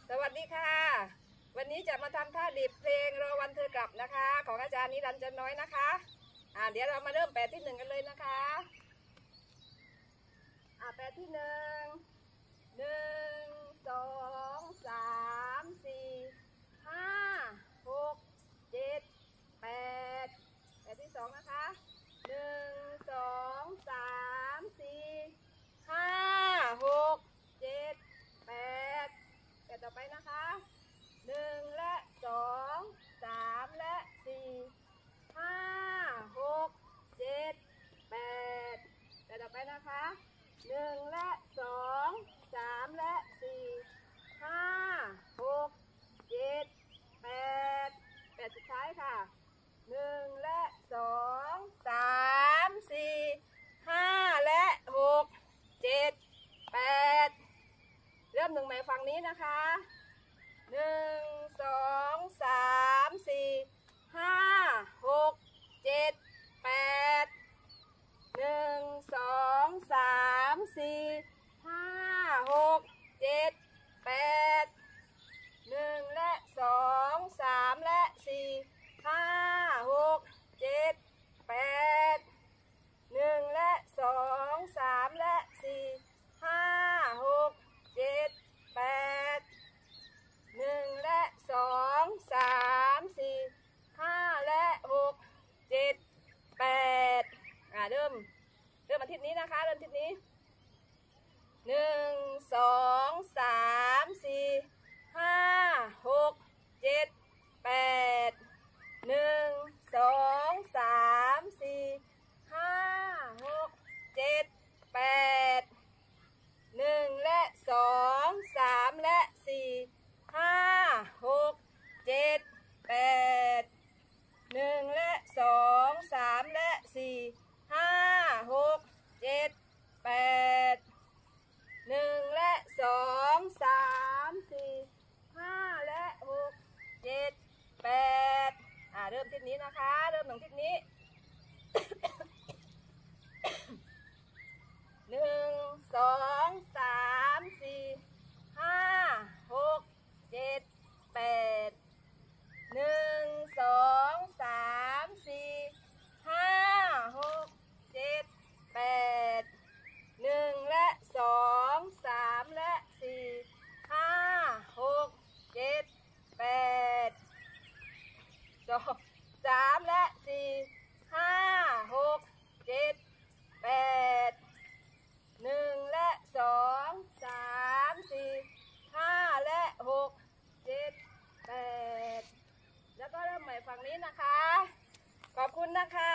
สวัสดีค่ะวันนี้จะมาทำท่าดิบเพลงรอวันเธอกลับนะคะของอาจารย์นิรันดร์จันน้อยนะคะเดี๋ยวเรามาเริ่มแปดที่หนึ่งกันเลยนะคะแปดที่หนึ่งสองสามสี่ห้าหกเจ็ดแปดที่สองนะคะสองสามสี่ห้าหกเจ็ดแปดต่อไปนะคะและสองสามและสี่ห้าหกเจ็ดแปดต่อไปนะคะและสองสามและสี่ห้าหกเจ็ดแปดสุดท้ายค่ะและสองสามสี่ห้าและหกเจ็ดแปดเริ่มหนึ่งใหม่ฝั่งนี้นะคะสองสามสี่ห้าหกเจ็ดแปดสองสามสี่ห้าหกเจ็ดแปดและสองสามและสี่ห้าหกเจ็ดแปดและสองสามและสี่ห้าหกเจ็ดแปดและสองสามสี่ห้าและหกเจ็ดแปดเริ่มอาทิตย์นี้นะคะเริ่มอาทิตย์นี้สองสามสี่ห้าหกเจ็ดแปดสองสามสี่ห้าหกเจ็ดแปดและสองสามและสี่ห้าหกเจ็ดแปดและสองสามและสี่ห้าหกเจ็ดแปดและสองสามสี่ห้าและหกเจ็ดแปดเริ่มทิศนี้นะคะเริ่มหนึ่งทิศนี้สองสามสี่ห้าหกเจ็ดแปดสองสามสี่ห้าหกเจ็ดแปดและสองสามและสี่ห้าหกเจ็ดแปดสองสามและสี่ห้าหกเจ็ดแปดและสองสามสี่ห้าและหกเจ็ดแปดแล้วก็เริ่มใหม่ฝั่งนี้นะคะขอบคุณนะคะ